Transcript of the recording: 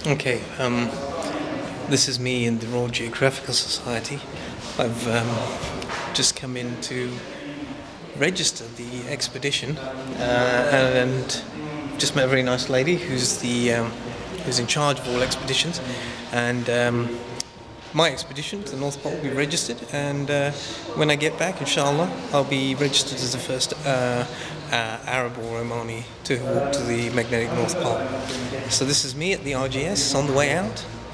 Okay, this is me in the Royal Geographic Society. I've just come in to register the expedition, and just met a very nice lady who's in charge of all expeditions, and my expedition to the North Pole will be registered, and when I get back, inshallah, I'll be registered as the first Arab or Omani to walk to the magnetic North Pole. So this is me at the RGS on the way out.